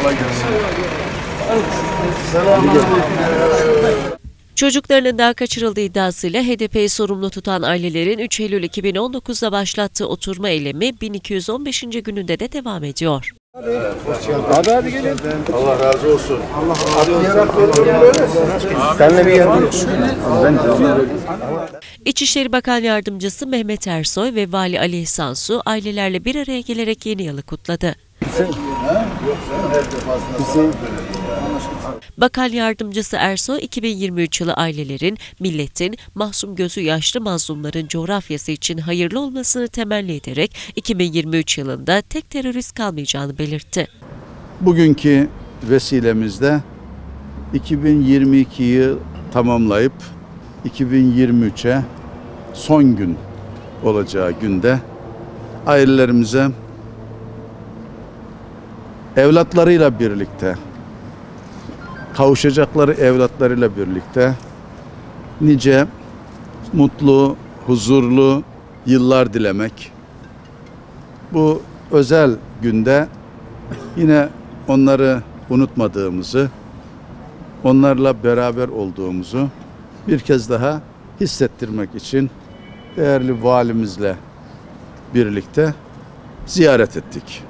Çocuklarının daha kaçırıldığı iddiasıyla HDP'yi sorumlu tutan ailelerin 3 Eylül 2019'da başlattığı oturma eylemi 1215. gününde de devam ediyor. Hadi gelin. Allah razı olsun. Senle bir yardım. İçişleri Bakan Yardımcısı Mehmet Ersoy ve Vali Ali İhsan Su ailelerle bir araya gelerek yeni yılı kutladı. Bakan Yardımcısı Ersoy, 2023 yılı ailelerin, milletin, mahzun gözü yaşlı mazlumların coğrafyası için hayırlı olmasını temenni ederek 2023 yılında tek terörist kalmayacağını belirtti. Bugünkü vesilemizde 2022'yi tamamlayıp 2023'e son gün olacağı günde ailelerimize evlatlarıyla birlikte, kavuşacakları evlatlarıyla birlikte nice mutlu, huzurlu yıllar dilemek. Bu özel günde yine onları unutmadığımızı, onlarla beraber olduğumuzu bir kez daha hissettirmek için değerli valimizle birlikte ziyaret ettik.